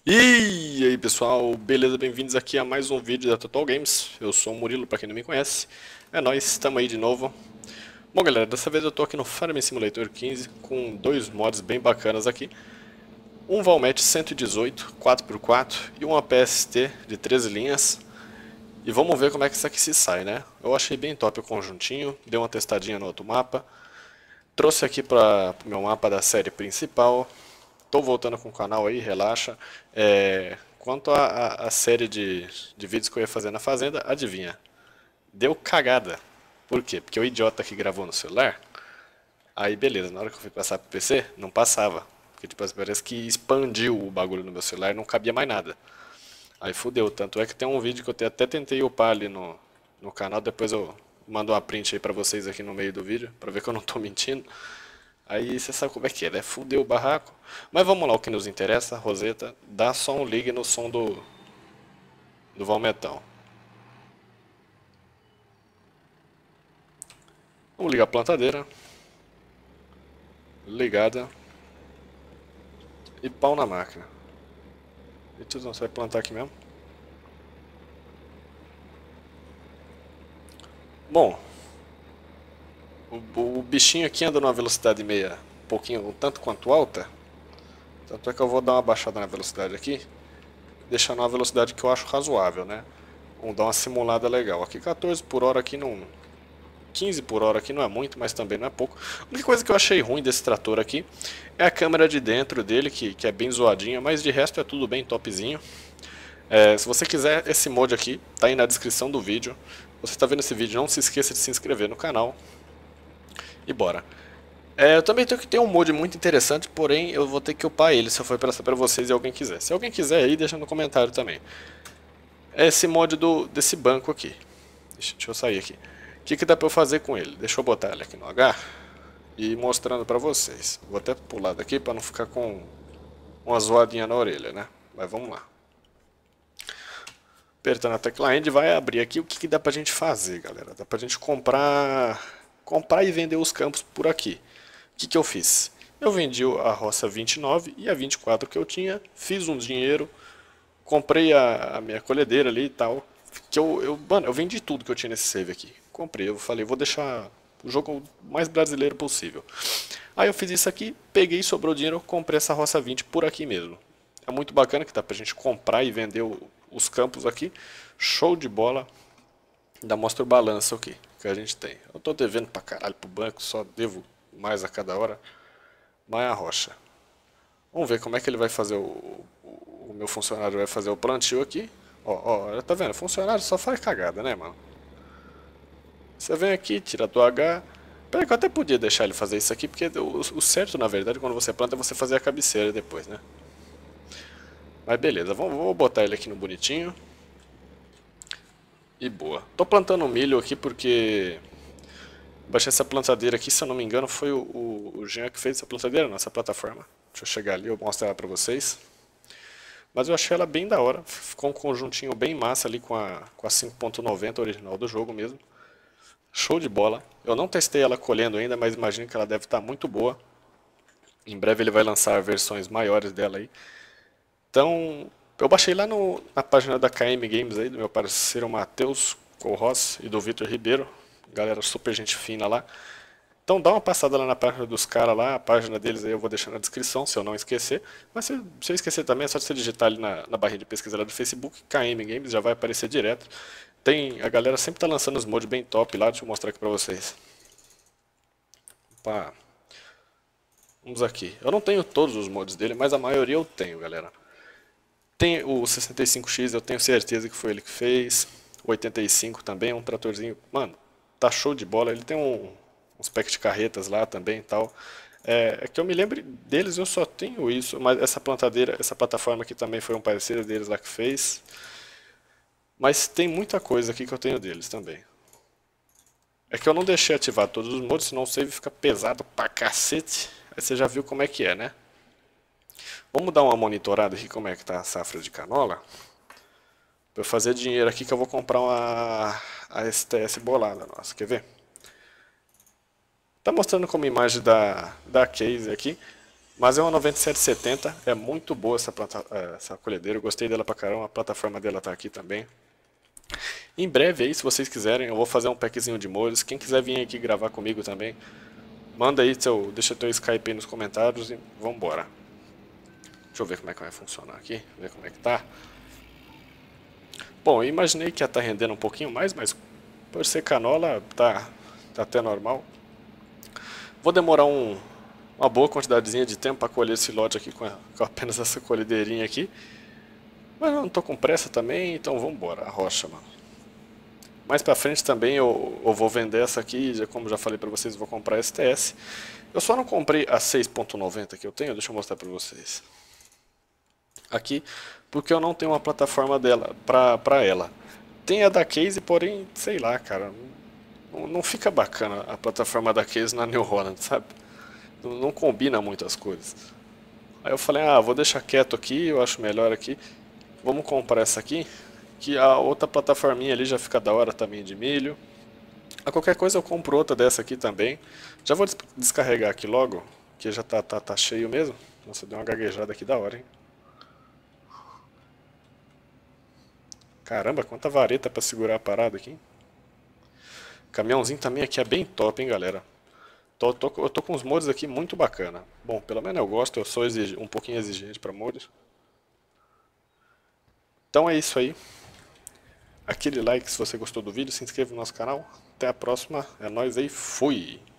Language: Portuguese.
E aí pessoal, beleza? Bem-vindos aqui a mais um vídeo da Total Games. Eu sou o Murilo, pra quem não me conhece. É nóis, estamos aí de novo. Bom galera, dessa vez eu tô aqui no Farming Simulator 15 com dois mods bem bacanas aqui. Um Valmet 118 4x4 e um APST de 13 linhas. E vamos ver como é que isso aqui se sai, né? Eu achei bem top o conjuntinho, dei uma testadinha no outro mapa. Trouxe aqui para o meu mapa da série principal. Tô voltando com o canal aí, relaxa. Quanto à série de vídeos que eu ia fazer na fazenda, adivinha? Deu cagada. Por quê? Porque o idiota que gravou no celular, aí beleza, na hora que eu fui passar pro PC, não passava. Porque tipo, parece que expandiu o bagulho no meu celular e não cabia mais nada. Aí fudeu, tanto é que tem um vídeo que eu até tentei upar ali no canal, depois eu mando uma print aí pra vocês aqui no meio do vídeo, pra ver que eu não tô mentindo. Aí você sabe como é que é, né? Fudeu o barraco. Mas vamos lá, o que nos interessa, Roseta, dá só um ligue no som do Valmetão. Vamos ligar a plantadeira. Ligada. E pau na máquina. E tiozão, você vai plantar aqui mesmo? Bom, o bichinho aqui anda numa velocidade meia, um pouquinho, um tanto quanto alta. Tanto é que eu vou dar uma baixada na velocidade aqui. Deixar numa velocidade que eu acho razoável, né? Vamos dar uma simulada legal. Aqui 14 por hora aqui não... 15 por hora aqui não é muito, mas também não é pouco. A única coisa que eu achei ruim desse trator aqui é a câmera de dentro dele, que é bem zoadinha, mas de resto é tudo bem topzinho. Se você quiser esse mod aqui, tá aí na descrição do vídeo. Você está vendo esse vídeo, não se esqueça de se inscrever no canal. E bora. Eu também tenho que ter um mod muito interessante, porém eu vou ter que upar ele se eu for passar para vocês e alguém quiser. Se alguém quiser aí, deixa no comentário também. É esse mod desse banco aqui. Deixa eu sair aqui. O que dá para eu fazer com ele? Deixa eu botar ele aqui no H e ir mostrando para vocês. Vou até pular daqui para não ficar com uma zoadinha na orelha, né? Mas vamos lá. Apertando a tecla End vai abrir aqui o que dá pra gente fazer, galera. Dá pra gente comprar e vender os campos por aqui. O que eu fiz? Eu vendi a roça 29 e a 24 que eu tinha, fiz um dinheiro, comprei a minha colhedeira ali e tal. Mano, eu vendi tudo que eu tinha nesse save aqui. Comprei, eu falei, vou deixar o jogo o mais brasileiro possível. Aí eu fiz isso aqui, peguei, sobrou dinheiro, comprei essa roça 20 por aqui mesmo. É muito bacana que dá pra gente comprar e vender os campos aqui. Show de bola. Ainda mostra o balanço aqui que a gente tem. Eu tô devendo pra caralho pro banco, só devo mais a cada hora. Mas é a rocha. Vamos ver como é que ele vai fazer o meu funcionário vai fazer o plantio aqui. Ó, tá vendo? O funcionário só faz cagada, né, mano? Você vem aqui, tira do H. Pera que eu até podia deixar ele fazer isso aqui, porque o certo, na verdade, quando você planta, é você fazer a cabeceira depois, né? Mas beleza, vou botar ele aqui no bonitinho. E boa. Tô plantando milho aqui porque... Baixei essa plantadeira aqui, se eu não me engano, foi o Jean que fez essa plantadeira, nossa plataforma. Deixa eu chegar ali, eu mostro ela pra vocês. Mas eu achei ela bem da hora, ficou um conjuntinho bem massa ali com a 5.90 original do jogo mesmo. Show de bola. Eu não testei ela colhendo ainda, mas imagino que ela deve estar muito boa. Em breve ele vai lançar versões maiores dela aí. Então, eu baixei lá na página da KM Games aí, do meu parceiro Matheus Corros e do Vitor Ribeiro. Galera super gente fina lá. Então dá uma passada lá na página dos caras lá, a página deles aí eu vou deixar na descrição, se eu não esquecer. Mas se eu esquecer também, é só você digitar ali na barrinha de pesquisa lá do Facebook, KM Games, já vai aparecer direto. A galera sempre tá lançando os mods bem top lá, deixa eu mostrar aqui pra vocês. Opa. Vamos aqui. Eu não tenho todos os mods dele, mas a maioria eu tenho, galera. Tem o 65X, eu tenho certeza que foi ele que fez. O 85 também, é um tratorzinho. Mano, tá show de bola. Ele tem uns pack de carretas lá também e tal. É que eu me lembre deles, eu só tenho isso. Mas essa plantadeira, essa plataforma aqui também foi um parceiro deles lá que fez. Mas tem muita coisa aqui que eu tenho deles também. É que eu não deixei ativar todos os modos, senão o save fica pesado pra cacete. Aí você já viu como é que é, né? Vamos dar uma monitorada aqui como é que tá a safra de canola. Pra eu fazer dinheiro aqui que eu vou comprar a STS bolada nossa, quer ver? Tá mostrando como imagem da case aqui. Mas é uma 9770, é muito boa essa colhedeira, eu gostei dela pra caramba, a plataforma dela tá aqui também. Em breve aí, se vocês quiserem, eu vou fazer um packzinho de molhos. Quem quiser vir aqui gravar comigo também, manda aí deixa teu Skype aí nos comentários e vambora. Deixa eu ver como é que vai funcionar aqui, ver como é que tá. Bom, eu imaginei que ia estar rendendo um pouquinho mais, mas por ser canola, tá até normal. Vou demorar uma boa quantidadezinha de tempo para colher esse lote aqui com apenas essa colhedeirinha aqui. Mas eu não tô com pressa também, então vambora, a rocha, mano. Mais pra frente também eu vou vender essa aqui, como já falei pra vocês, eu vou comprar a STS. Eu só não comprei a 6.90 que eu tenho, deixa eu mostrar pra vocês. Aqui, porque eu não tenho uma plataforma dela pra ela. Tem a da Case, porém, sei lá, cara, não fica bacana a plataforma da Case na New Holland, sabe? Não combina muito as coisas. Aí eu falei, vou deixar quieto aqui, eu acho melhor aqui. Vamos comprar essa aqui, que a outra plataforminha ali já fica da hora também de milho. A qualquer coisa eu compro outra dessa aqui também. Já vou descarregar aqui logo, que já tá cheio mesmo. Nossa, deu uma gaguejada aqui da hora, hein? Caramba, quanta vareta pra segurar a parada aqui. Caminhãozinho também aqui é bem top, hein, galera. Eu tô com uns mods aqui muito bacana. Bom, pelo menos eu gosto, eu sou um pouquinho exigente pra mods. Então é isso aí. Aquele like se você gostou do vídeo, se inscreva no nosso canal. Até a próxima, é nóis aí, fui!